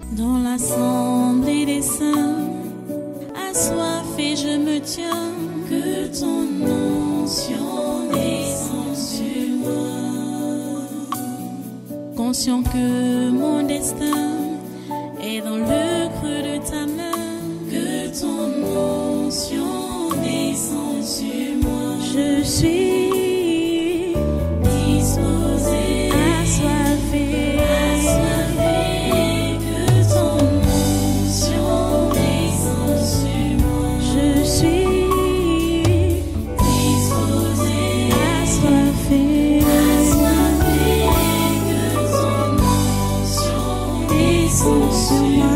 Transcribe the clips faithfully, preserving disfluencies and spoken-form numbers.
Dans l'assemblée des saints, assoiffé je me tiens, que ton onction descende sur moi. Conscient que mon destin est dans le creux de ta main, que ton onction descende sur moi. Je suis disposé, assoiffé, assoiffé, que ton onction descende sur moi. Je suis disposé, assoiffé, assoiffé, que ton onction descende sur moi.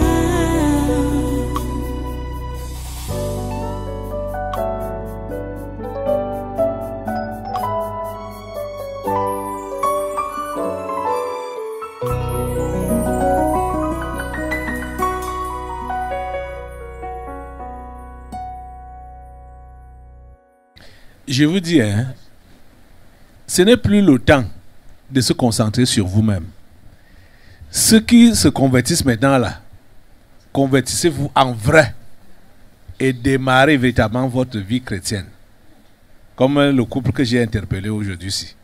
Je vous dis, hein, ce n'est plus le temps de se concentrer sur vous-même. Ceux qui se convertissent maintenant là, convertissez-vous en vrai et démarrez véritablement votre vie chrétienne. Comme le couple que j'ai interpellé aujourd'hui ici.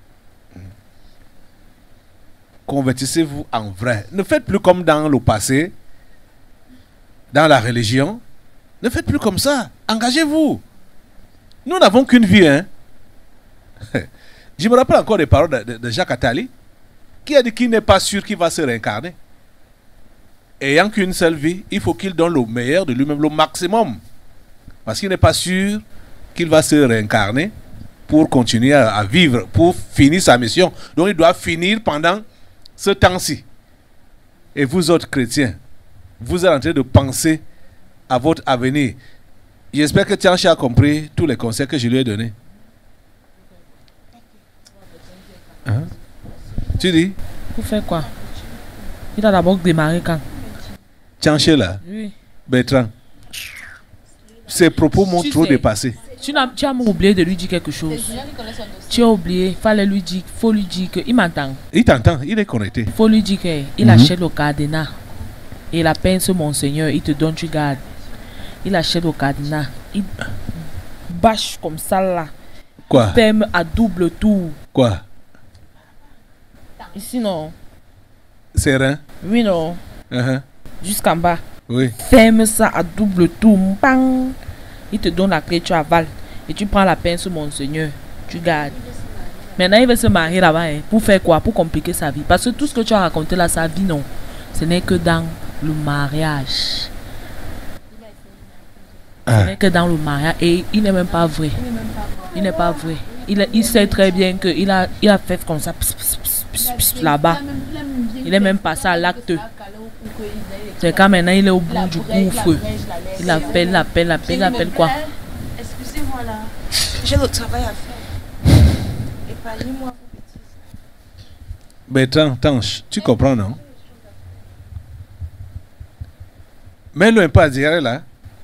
Convertissez-vous en vrai. Ne faites plus comme dans le passé, dans la religion. Ne faites plus comme ça. Engagez-vous. Nous n'avons qu'une vie, hein. Je me rappelle encore des paroles de, de, de Jacques Attali, qui a dit qu'il n'est pas sûr qu'il va se réincarner. Ayant qu'une seule vie, il faut qu'il donne le meilleur de lui-même, le maximum. Parce qu'il n'est pas sûr qu'il va se réincarner pour continuer à, à vivre, pour finir sa mission. Donc il doit finir pendant ce temps-ci. Et vous autres chrétiens, vous êtes en train de penser à votre avenir. J'espère que Tianchi a compris tous les conseils que je lui ai donnés. Hein? Tu dis? Pour faire quoi? Il a d'abord démarré quand? Tianchi là? Oui. Bertrand. Ses propos m'ont Tu trop sais, dépassé. Tu as, tu as oublié de lui dire quelque chose. Tu as oublié, il fallait lui dire, faut lui dire que, il m'entend. Il t'entend, il est connecté. Il faut lui dire qu'il Mhm. achète le cadenas. Et la peine sur Monseigneur, il te donne, tu gardes. Il achète le cadenas. Il bâche comme ça là. Quoi? Ferme à double tour. Quoi? Ici non. Serein? Oui non. Uh-huh. Jusqu'en bas. Oui. Ferme ça à double tour. Bang. Il te donne la clé, tu avales. Et tu prends la peine sur Monseigneur. Tu gardes. Maintenant, il veut se marier là-bas. Hein. Pour faire quoi? Pour compliquer sa vie. Parce que tout ce que tu as raconté là, sa vie, non. Ce n'est que dans le mariage. Ah. Ce n'est que dans le mariage. Et il n'est même pas vrai. Il n'est pas vrai. Il, il sait très bien qu'il a, il a fait comme ça. Pss, pss, pss, pss, pss, là-bas. Il est même passé à l'acte. C'est quand maintenant il est au bout du gouffre. Il appelle, il appelle, il appelle, il appelle quoi? Excusez-moi là. J'ai le travail à faire. Épargnez-moi vos bêtises. Bertrand, Tanche, tu comprends, non? Mets-le un peu à dire là.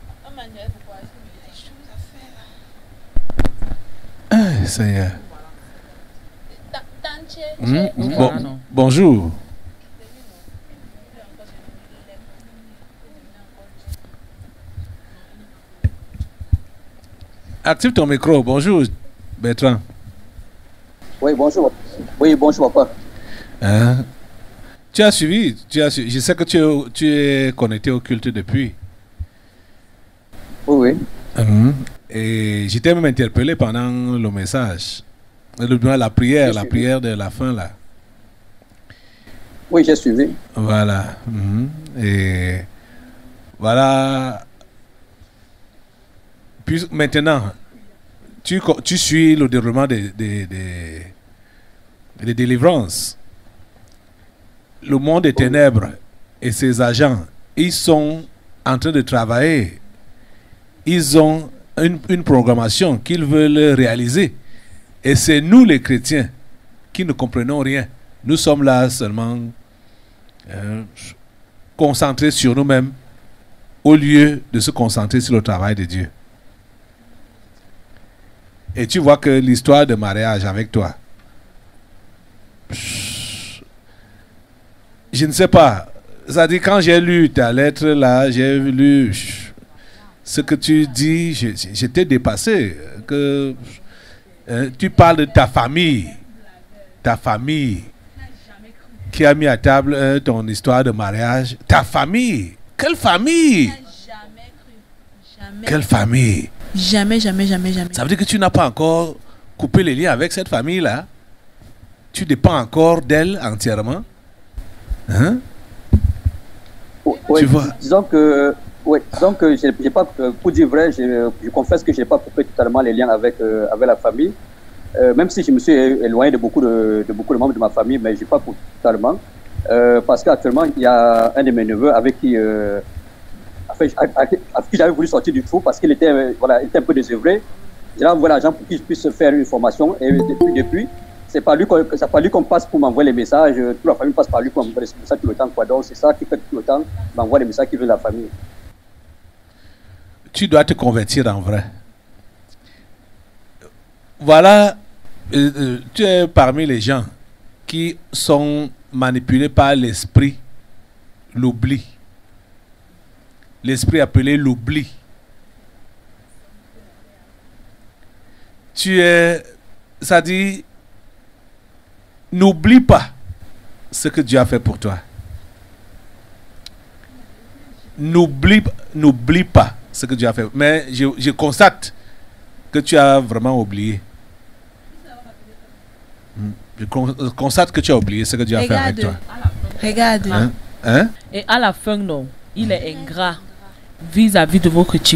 Ah, Seigneur. Mmh. Bon, bonjour. Active ton micro. Bonjour, Bertrand. Oui, bonjour. Oui, bonjour, papa. Hein? Tu as suivi, tu as suivi. Je sais que tu es, tu es connecté au culte depuis. Oui, oui. Mmh. Et j'étais même interpellé pendant le message. Le, la prière, J'ai la suivi. prière de la fin là. Oui, j'ai suivi. Voilà. Mmh. Et voilà. Puis maintenant, tu, co- tu suis le déroulement des, des, des, des délivrances. Le monde des ténèbres et ses agents, ils sont en train de travailler. Ils ont une, une programmation qu'ils veulent réaliser. Et c'est nous les chrétiens qui ne comprenons rien. Nous sommes là seulement euh, concentrés sur nous-mêmes au lieu de se concentrer sur le travail de Dieu. Et tu vois que l'histoire de mariage avec toi, je ne sais pas, ça dit, quand j'ai lu ta lettre là, j'ai lu ce que tu dis, j'étais dépassé. Que euh, tu parles de ta famille, ta famille qui a mis à table euh, ton histoire de mariage. Ta famille, quelle famille? Jamais cru. Jamais. Quelle famille? Jamais, jamais, jamais, jamais. Ça veut dire que tu n'as pas encore coupé les liens avec cette famille-là. Tu dépends encore d'elle entièrement. Hein? Oui, Tu vois? disons que, oui, disons que j'ai, j'ai pas, pour dire vrai, je, je confesse que je n'ai pas coupé totalement les liens avec, euh, avec la famille. Euh, même si je me suis éloigné de beaucoup de, de, beaucoup de membres de ma famille, mais je n'ai pas coupé totalement. Euh, parce qu'actuellement, il y a un de mes neveux avec qui, euh, enfin, avec qui j'avais voulu sortir du trou parce qu'il était, euh, voilà, il était un peu désœuvré. J'ai envoyé l'argent pour qu'il puisse faire une formation. Et depuis, depuis c'est pas lui qu'on, c'est pas lui qu'on passe pour m'envoyer les messages. Toute la famille passe par lui pour m'envoyer les messages tout le temps. Quoi. Donc c'est ça qui fait tout le temps m'envoie les messages qui veut la famille. Tu dois te convertir en vrai. Voilà, euh, euh, tu es parmi les gens qui sont manipulés par l'esprit, l'oubli. L'esprit appelé l'oubli. Tu es, ça dit, n'oublie pas ce que Dieu a fait pour toi. N'oublie, n'oublie pas ce que Dieu a fait. Mais je, je constate que tu as vraiment oublié. Je constate que tu as oublié ce que Dieu a fait avec toi. Regarde. Hein? Hein? Et à la fin, non, il est ingrat vis-à-vis de votre type.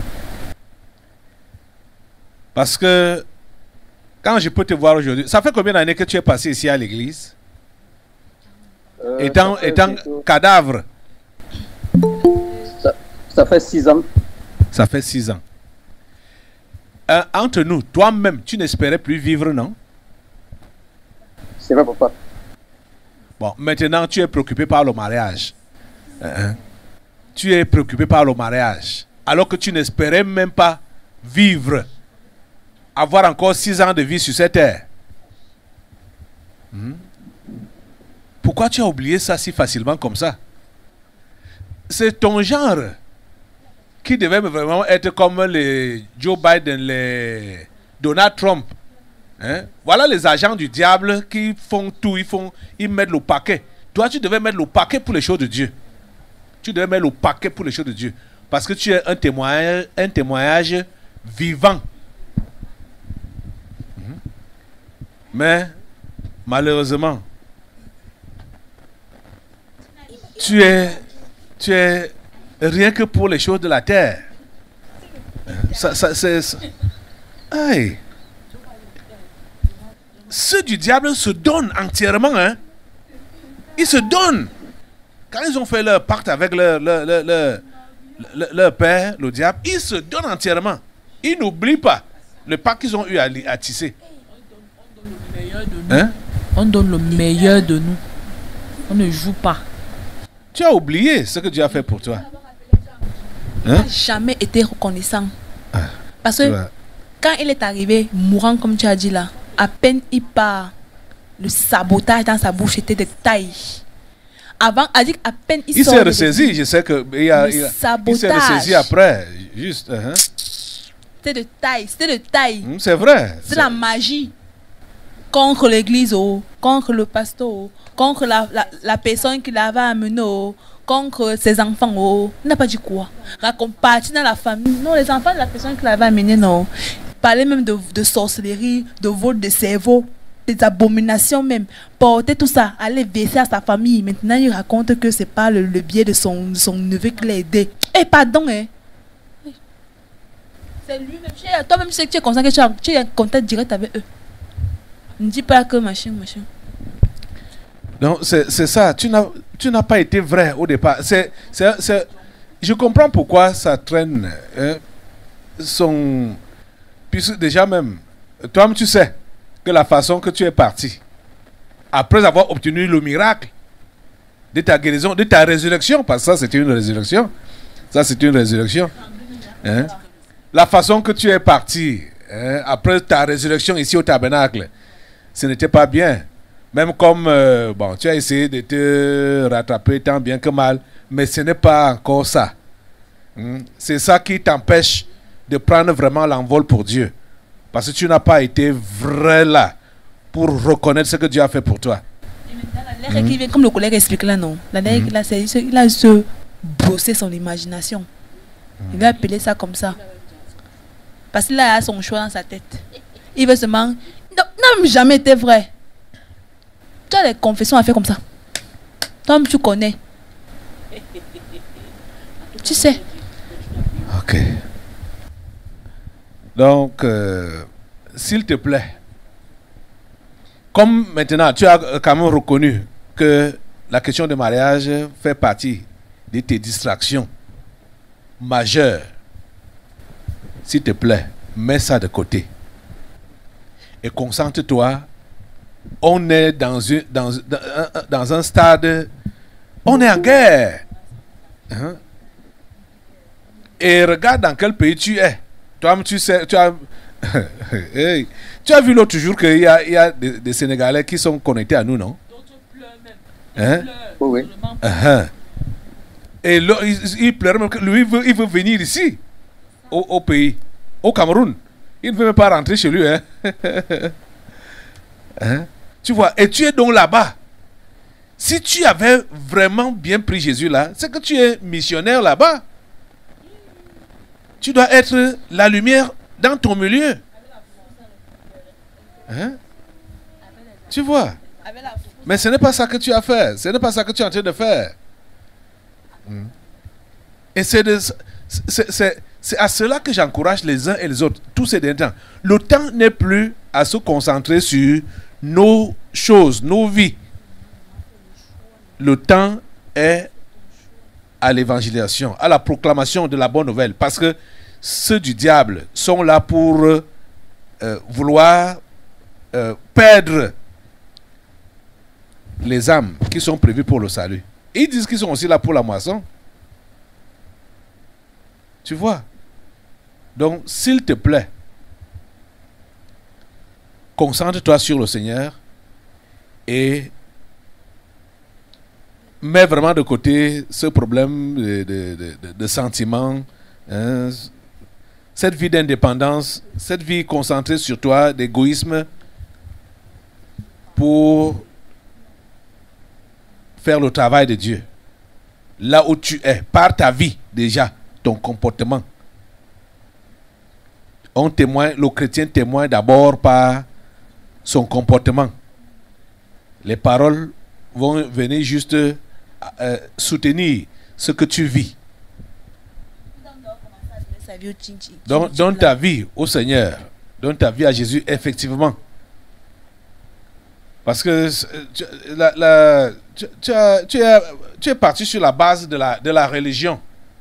Parce que quand je peux te voir aujourd'hui, ça fait combien d'années que tu es passé ici à l'église? Euh, Étant, ça étant bientôt, cadavre. ça, ça fait six ans. Ça fait six ans. Euh, entre nous, toi-même, tu n'espérais plus vivre, non? C'est vrai, papa. Bon, maintenant, tu es préoccupé par le mariage. Hein? Tu es préoccupé par le mariage. Alors que tu n'espérais même pas vivre. Avoir encore six ans de vie sur cette terre. Hmm? Pourquoi tu as oublié ça si facilement comme ça? C'est ton genre qui devait vraiment être comme les Joe Biden, les Donald Trump. Hein? Voilà les agents du diable qui font tout, ils, font, ils mettent le paquet. Toi, tu devais mettre le paquet pour les choses de Dieu. Tu devais mettre le paquet pour les choses de Dieu. Parce que tu es un témoignage, un témoignage vivant. Mais, malheureusement, tu es, tu es rien que pour les choses de la terre. Ça, ça, c'est, ça. Aïe. Ceux du diable se donnent entièrement. Hein? Ils se donnent. Quand ils ont fait leur pacte avec leur, leur, leur, leur, leur, leur père, le diable, ils se donnent entièrement. Ils n'oublient pas le pacte qu'ils ont eu à, à tisser. Hein? On donne le meilleur de nous. On ne joue pas. Tu as oublié ce que Dieu a fait pour toi. Il Hein? n'a jamais été reconnaissant. Ah, Parce c'est que vrai. quand il est arrivé, mourant comme tu as dit là, à peine il part, le sabotage dans sa bouche était de taille. Avant, à dire à peine il, Il sort s'est de ressaisi, l'église, je sais que il, a, Le il, a- il s'est sabotage. ressaisi après. Juste, hein? c'était de taille, c'était de taille. Hmm, c'est vrai. C'est la magie. Contre l'église, oh, contre le pasteur, oh, contre la, la, la personne qui l'avait amené, oh, contre ses enfants. Oh. Il n'a pas dit quoi. Raconte partie dans la famille. Non, les enfants de la personne qui l'avait amené, non. Il parlait même de, de sorcellerie, de vol de cerveau, des abominations même. Porter tout ça, aller verser à sa famille. Maintenant, il raconte que c'est pas le, le biais de son, de son neveu qui l'a aidé. Eh, pardon, hein. C'est lui-même. Tu es- Toi-même, tu sais que tu es conscient que tu as, tu as un contact direct avec eux. Ne dis pas que machin, machin. Donc, c'est c'est ça. Tu n'as tu n'as pas été vrai au départ. C'est, c'est, c'est- je comprends pourquoi ça traîne. Hein, son, puisque déjà même, toi-même, tu sais que la façon que tu es parti, après avoir obtenu le miracle de ta guérison, de ta résurrection, parce que ça, c'était une résurrection. Ça, c'est une résurrection. Hein, la façon que tu es parti, hein, après ta résurrection ici au tabernacle, ce n'était pas bien. Même comme, euh, bon, tu as essayé de te rattraper tant bien que mal, mais ce n'est pas encore ça. Hmm? C'est ça qui t'empêche de prendre vraiment l'envol pour Dieu. Parce que tu n'as pas été vrai là pour reconnaître ce que Dieu a fait pour toi. La règle qui vient, comme le collègue explique là, non. La règle, là, c'est il a se brosser son imagination. Il va appeler ça comme ça. Parce qu'il a son choix dans sa tête. Il veut seulement. Non, n'a jamais été vrai. Tu as des confessions à faire comme ça. Toi, tu connais. Tu sais. Ok. Donc, euh, s'il te plaît, comme maintenant tu as quand même reconnu que la question de mariage fait partie de tes distractions majeures, s'il te plaît, mets ça de côté et concentre-toi. On est dans, une, dans, dans, dans un stade, on est en guerre. Hein? Et regarde dans quel pays tu es. Toi, tu sais, tu as, hey, tu as vu l'autre jour qu'il y a, il y a des, des Sénégalais qui sont connectés à nous, non? D'autres pleurent même. Hein? Oui, oui. Uh-huh. Et là, il, il pleure même que lui, il veut, il veut venir ici, au, au pays, au Cameroun. Il ne veut même pas rentrer chez lui. Hein? Hein? Tu vois, et tu es donc là-bas. Si tu avais vraiment bien pris Jésus là, c'est que tu es missionnaire là-bas. Tu dois être la lumière dans ton milieu. Hein? Tu vois? Mais ce n'est pas ça que tu as fait. Ce n'est pas ça que tu es en train de faire. Hmm. Et c'est de, c'est, c'est, c'est à cela que j'encourage les uns et les autres, tous ces derniers temps. Le temps n'est plus à se concentrer sur nos choses, nos vies. Le temps est à l'évangélisation, à la proclamation de la bonne nouvelle. Parce que ceux du diable sont là pour euh, vouloir euh, perdre les âmes qui sont prévues pour le salut. Et ils disent qu'ils sont aussi là pour la moisson. Tu vois? Donc, s'il te plaît, concentre-toi sur le Seigneur et mets vraiment de côté ce problème de, de, de, de sentiments, hein, cette vie d'indépendance, cette vie concentrée sur toi, d'égoïsme, pour faire le travail de Dieu. Là où tu es, par ta vie déjà, ton comportement. On témoigne, le chrétien témoigne d'abord par son comportement. Les paroles vont venir juste euh, soutenir ce que tu vis. Donc, donne ta vie au Seigneur, donne ta vie à Jésus, effectivement. Parce que tu, la, la, tu, tu, as, tu, es, tu es parti sur la base de la, de la religion.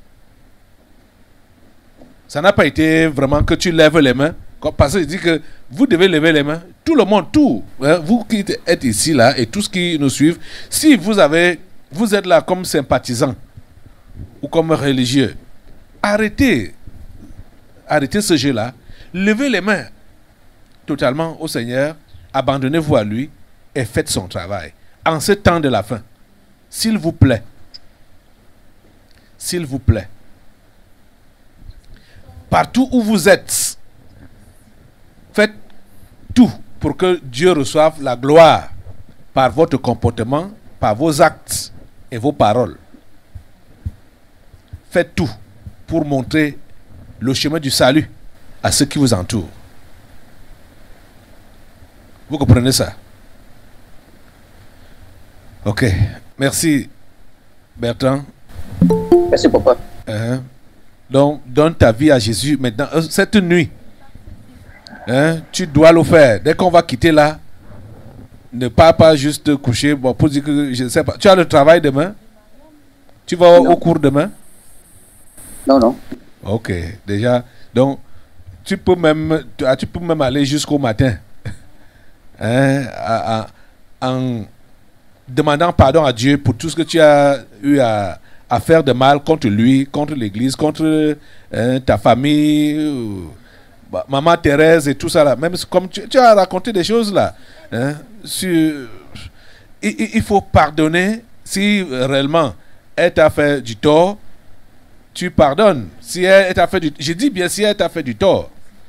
Ça n'a pas été vraiment que tu lèves les mains. Parce qu'il dit que vous devez lever les mains. Tout le monde, tout. Hein, vous qui êtes ici, là, et tous qui nous suivent, si vous avez, vous êtes là comme sympathisant ou comme religieux, arrêtez. Arrêtez ce jeu-là. Levez les mains totalement au Seigneur. Abandonnez-vous à lui et faites son travail. En ce temps de la fin, s'il vous plaît, s'il vous plaît, partout où vous êtes, faites tout pour que Dieu reçoive la gloire par votre comportement, par vos actes et vos paroles. Faites tout pour montrer le chemin du salut à ceux qui vous entourent. Vous comprenez ça? Ok. Merci, Bertrand. Merci, papa. Uh-huh. Donc, donne ta vie à Jésus maintenant. Euh, cette nuit, hein, tu dois le faire. Dès qu'on va quitter là, ne pars pas juste te coucher. Bon, pour dire que je ne sais pas. Tu as le travail demain? Tu vas au, au cours demain? Non, non. Ok, déjà. Donc, tu peux même, tu peux même aller jusqu'au matin. Hein, à, à, en demandant pardon à Dieu pour tout ce que tu as eu à, à faire de mal contre lui, contre l'église, contre hein, ta famille, euh, maman Thérèse et tout ça là. Même comme tu, tu as raconté des choses là. Hein, sur... Il, il faut pardonner si réellement elle t'a fait du tort. Tu pardonnes. Si elle t'a fait du... Je dis bien si elle t'a fait du tort.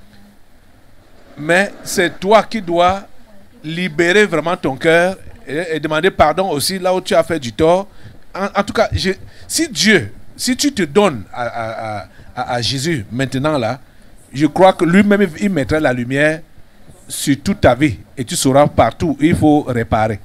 Mais c'est toi qui dois libérer vraiment ton cœur et, et demander pardon aussi là où tu as fait du tort. En, en tout cas, je, si Dieu, si tu te donnes à, à, à, à Jésus maintenant là, je crois que lui-même il mettra la lumière sur toute ta vie et tu sauras partout où il faut réparer.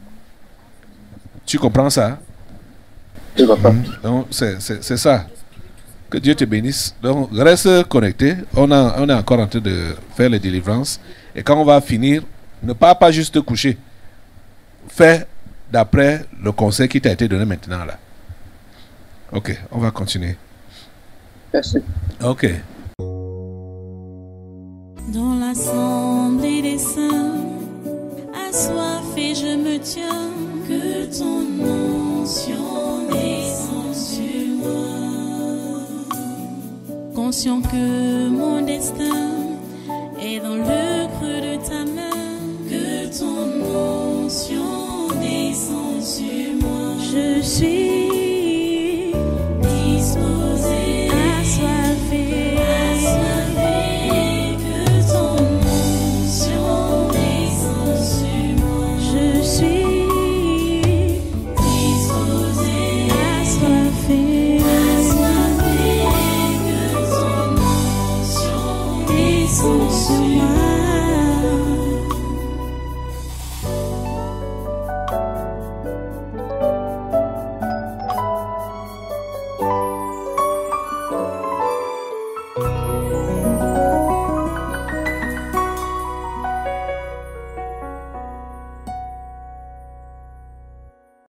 Tu comprends ça? Je comprends. Donc c'est, c'est, c'est ça. Que Dieu te bénisse. Donc reste connecté. On, a, on est encore en train de faire les délivrances. Et quand on va finir, ne pas pas juste te coucher. Fais d'après le conseil qui t'a été donné maintenant là. Ok, on va continuer. Merci. Ok. Dans l'assemblée des saints, assoiffé je me tiens, que ton onction descende sur moi. Conscient que mon destin est dans le creux de ta main, que ton onction descende sur moi. Je suis